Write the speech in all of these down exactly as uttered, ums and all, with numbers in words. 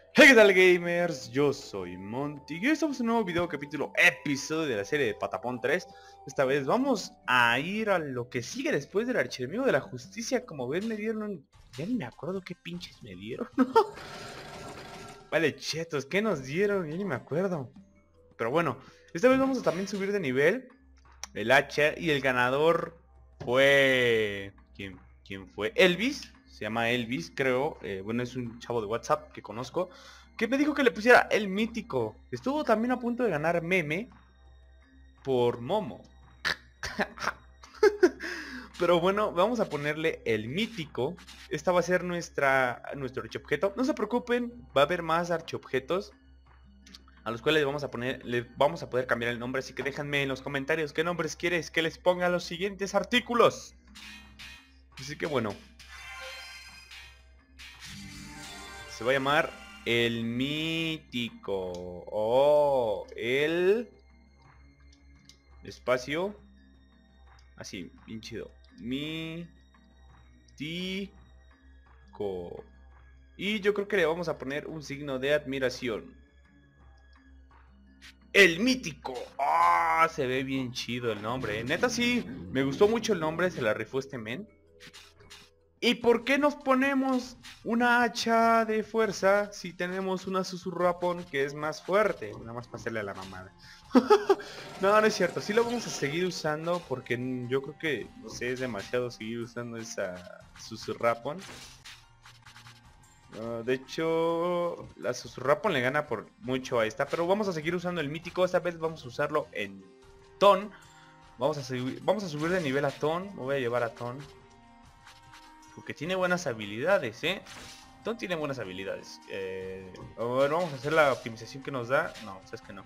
Hey, ¿qué tal, gamers? Yo soy Monty y hoy estamos en un nuevo video, capítulo, episodio de la serie de Patapón tres. Esta vez vamos a ir a lo que sigue después del archienemigo de la justicia. Como ven, me dieron un... Ya ni me acuerdo qué pinches me dieron. Vale, chetos, ¿qué nos dieron? Ya ni me acuerdo. Pero bueno, esta vez vamos a también subir de nivel el hacha y el ganador fue... ¿Quién, quién fue? Elvis. Se llama Elvis, creo. Eh, bueno, es un chavo de WhatsApp que conozco, que me dijo que le pusiera el mítico. Estuvo también a punto de ganar meme por Momo. Pero bueno, vamos a ponerle el mítico. Esta va a ser nuestra nuestro archiobjeto. No se preocupen, va a haber más archiobjetos a los cuales vamos a poner, le vamos a poder cambiar el nombre. Así que déjenme en los comentarios qué nombres quieres que les ponga a los siguientes artículos. Así que bueno, se va a llamar el mítico. Oh, el espacio. Así, bien chido. Mítico. Y yo creo que le vamos a poner un signo de admiración. El mítico. Ah, oh, se ve bien chido el nombre. Neta sí, me gustó mucho el nombre, se la rifó este men. ¿Y por qué nos ponemos una hacha de fuerza si tenemos una susurrapón que es más fuerte? Nada más para hacerle a la mamada. No, no es cierto. Sí lo vamos a seguir usando porque yo creo que, no sé, es demasiado seguir usando esa susurrapón. Uh, de hecho, la susurrapón le gana por mucho a esta, pero vamos a seguir usando el mítico. Esta vez vamos a usarlo en Ton. Vamos a, subir, vamos a subir de nivel a Ton. Me voy a llevar a Ton. Porque tiene buenas habilidades, ¿eh? Ton tiene buenas habilidades. Eh, a ver, vamos a hacer la optimización que nos da. No, sabes que no.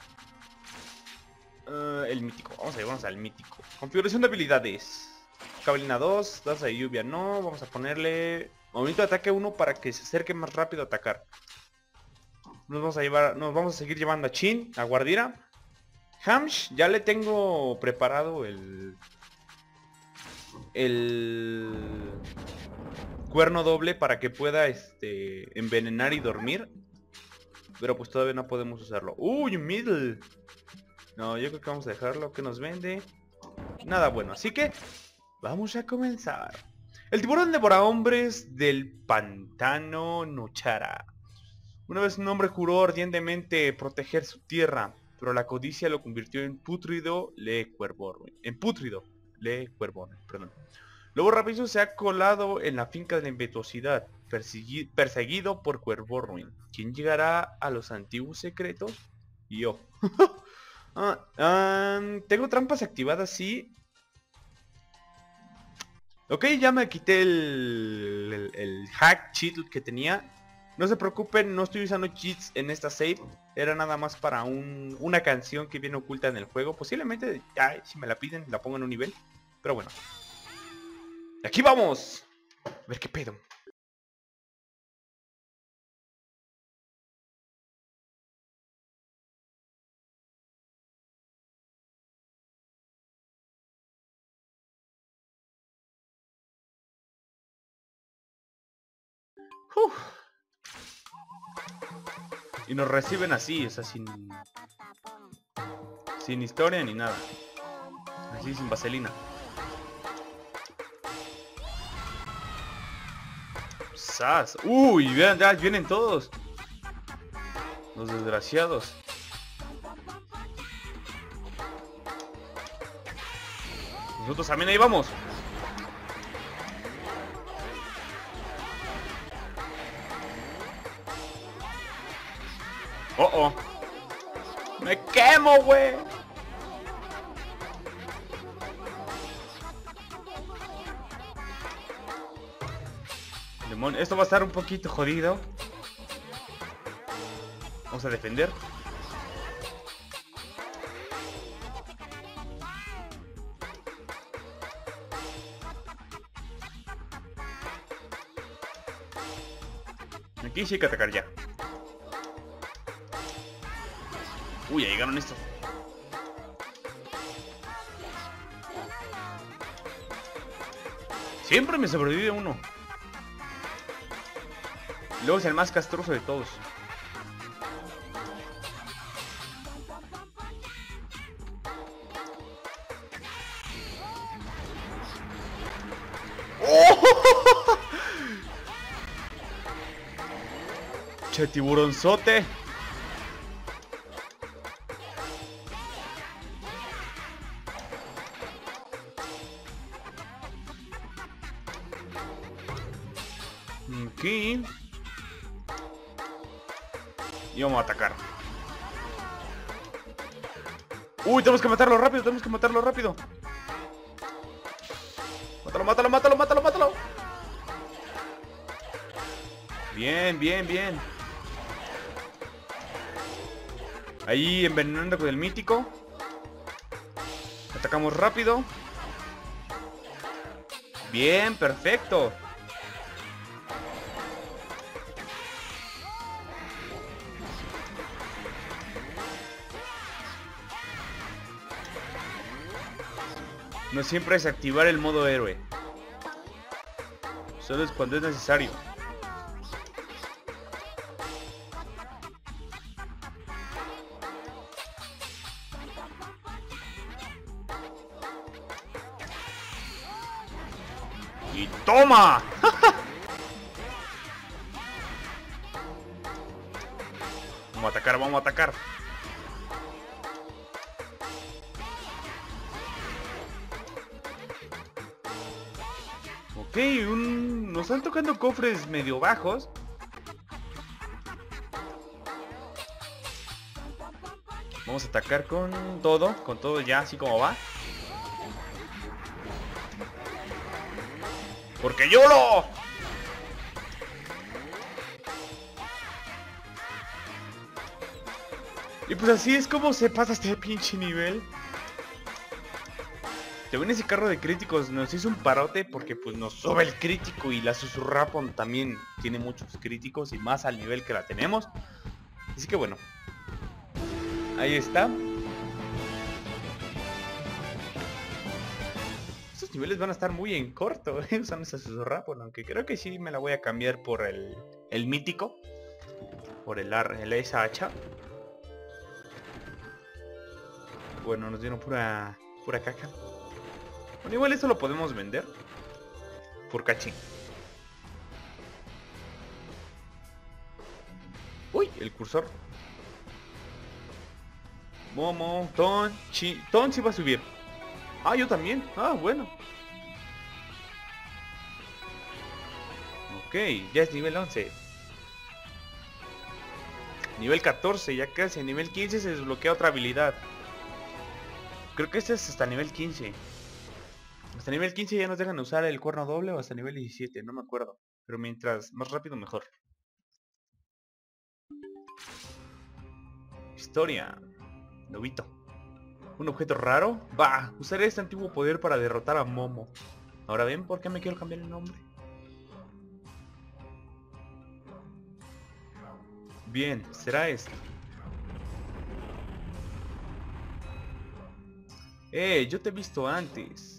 Uh, el mítico. Vamos a llevarnos al mítico. Configuración de habilidades. Jabalina dos. Danza de lluvia no. Vamos a ponerle movimiento de ataque uno para que se acerque más rápido a atacar. Nos vamos a llevar. Nos vamos a seguir llevando a Chin, a Guardira. Hamsh, ya le tengo preparado el... El... cuerno doble para que pueda este envenenar y dormir. Pero pues todavía no podemos usarlo. Uy, middle. No, yo creo que vamos a dejarlo. Que nos vende nada bueno, así que vamos a comenzar. El tiburón devora hombres del pantano Nochara. Una vez un hombre juró ardientemente proteger su tierra, pero la codicia lo convirtió en putrido le cuervorruin. En putrido le cuervorruin, perdón. Lobo Rapizo se ha colado en la finca de la impetuosidad, perseguido por Cuervorruin. ¿Quién llegará a los antiguos secretos? Yo. ah, um, tengo trampas activadas, sí. Ok, ya me quité el, el, el hack cheat que tenía. No se preocupen, no estoy usando cheats en esta save. Era nada más para un, una canción que viene oculta en el juego. Posiblemente, ay, si me la piden, la pongo en un nivel. Pero bueno. ¡Aquí vamos! A ver qué pedo. Uf. Y nos reciben así, o sea, sin... Sin historia ni nada. Así, sin vaselina. ¡Sas! ¡Uy! Vean, ya vienen todos. Los desgraciados. Nosotros también ahí vamos. Oh, oh. Me quemo, güey. Demonio, esto va a estar un poquito jodido. Vamos a defender. Aquí sí hay que atacar ya. Uy, ya llegaron estos. Siempre me sobrevive uno. Luego es el más castroso de todos. ¡Oh! Che, tiburonzote. Aquí. Y vamos a atacar. Uy, tenemos que matarlo rápido, tenemos que matarlo rápido. Mátalo, mátalo, mátalo, mátalo, mátalo. Bien, bien, bien. Ahí envenenando con el mítico. Atacamos rápido. Bien, perfecto. No siempre es activar el modo héroe. Solo es cuando es necesario. ¡Y toma! Vamos a atacar, vamos a atacar. Ok, un... nos están tocando cofres medio bajos. Vamos a atacar con todo, con todo ya, así como va. ¡Porque yo lo! Y pues así es como se pasa este pinche nivel. Según ese carro de críticos nos hizo un parote porque pues nos sube el crítico y la Susurrapon también tiene muchos críticos y más al nivel que la tenemos. Así que bueno. Ahí está. Estos niveles van a estar muy en corto, ¿eh? Usando esa Susurrapon, aunque creo que sí me la voy a cambiar por el, el mítico. Por el, ar, el esa hacha. Bueno, nos dieron pura, pura caca. Bueno, igual esto lo podemos vender por cachín. Uy, el cursor. Momo, Ton, Chi... Ton sí va a subir. Ah, yo también. Ah, bueno. Ok, ya es nivel once. Nivel catorce, ya casi. En nivel quince se desbloquea otra habilidad. Creo que este es hasta nivel quince. Hasta nivel quince ya nos dejan usar el cuerno doble o hasta nivel diecisiete, no me acuerdo. Pero mientras más rápido mejor. Historia. Novito. Un objeto raro. Bah, usaré este antiguo poder para derrotar a Momo. Ahora ven por qué me quiero cambiar el nombre. Bien, será esto. Eh, yo te he visto antes.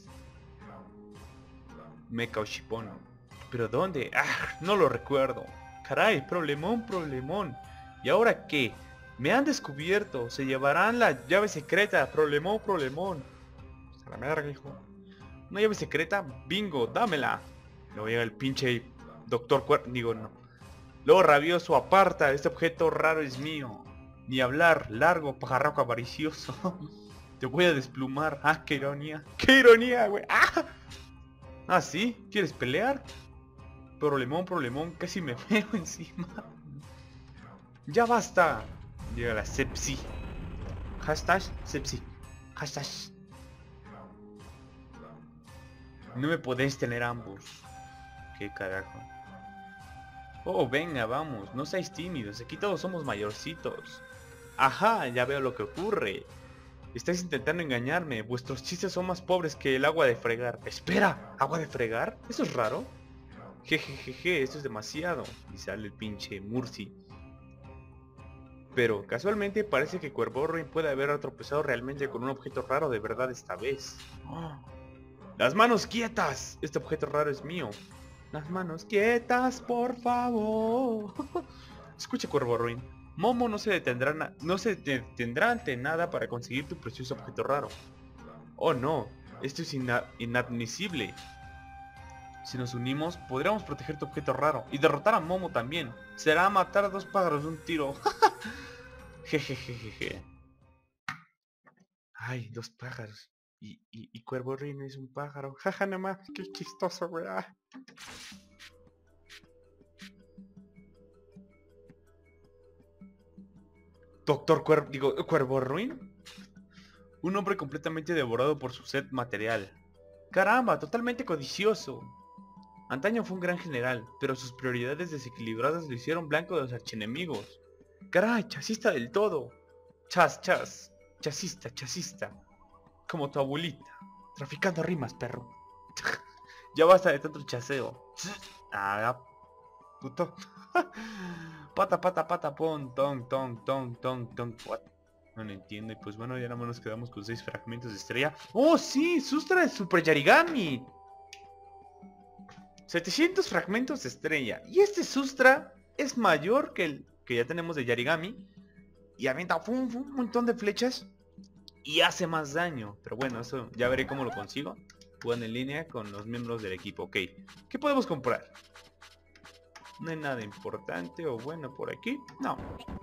Mecha Oshipon. ¿Pero dónde? Ah, no lo recuerdo. Caray, problemón, problemón. ¿Y ahora qué? Me han descubierto. Se llevarán la llave secreta. Problemón, problemón. A la verga, hijo. ¿Una llave secreta? Bingo, dámela. Luego llega el pinche doctor Cuer... Digo, no. Luego rabioso, aparta. Este objeto raro es mío. Ni hablar. Largo, pajarraco avaricioso. Te voy a desplumar. Ah, qué ironía. ¡Qué ironía, güey! ¡Ah! Ah, ¿sí? ¿Quieres pelear? Problemón, problemón, casi me veo encima. ¡Ya basta! Llega la sepsi. Hashtag sepsi. Hashtag. No me podéis tener ambos. ¿Qué carajo? Oh, venga, vamos. No seáis tímidos. Aquí todos somos mayorcitos. Ajá, ya veo lo que ocurre. Estáis intentando engañarme. Vuestros chistes son más pobres que el agua de fregar. Espera, ¿agua de fregar? ¿Eso es raro? Jejejeje, esto es demasiado. Y sale el pinche Murci. Pero casualmente parece que Cuervorrin puede haber tropezado realmente con un objeto raro de verdad esta vez. ¡Oh! ¡Las manos quietas! Este objeto raro es mío. Las manos quietas, por favor. Escucha, Cuervo Ruin. Momo no se detendrá, na no se detendrá ante nada para conseguir tu precioso objeto raro. Oh no, esto es ina inadmisible. Si nos unimos, podríamos proteger tu objeto raro y derrotar a Momo también. Será matar a dos pájaros de un tiro. Jejejeje. Ay, dos pájaros. Y, y, y Cuervo Ruin es un pájaro. Jaja, nada más. Qué chistoso, ¿verdad? Doctor Cuervo, digo, Cuervo Ruin. Un hombre completamente devorado por su sed material. Caramba, totalmente codicioso. Antaño fue un gran general, pero sus prioridades desequilibradas lo hicieron blanco de los archienemigos. Caray, chasista del todo. Chas, chas. Chasista, chasista. Como tu abuelita. Traficando rimas, perro. Ya basta de tanto chaseo. Ah, puto. Pata, pata, pata, pon, ton, ton, ton, ton, ton, what? No lo entiendo. Y pues bueno, ya nada más nos quedamos con seis fragmentos de estrella. ¡Oh, sí! ¡Sustra de Super Yarigami! setecientos fragmentos de estrella. Y este Sustra es mayor que el que ya tenemos de Yarigami. Y avienta fum, fum, un montón de flechas. Y hace más daño. Pero bueno, eso ya veré cómo lo consigo. Jugando en línea con los miembros del equipo. Ok. ¿Qué podemos comprar? No hay nada importante o bueno por aquí. No.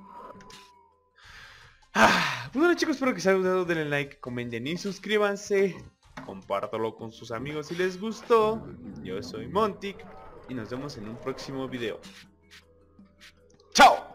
Ah, pues bueno, chicos, espero que os haya gustado. Denle like, comenten y suscríbanse. Compártalo con sus amigos si les gustó. Yo soy Montic y nos vemos en un próximo video. ¡Chao!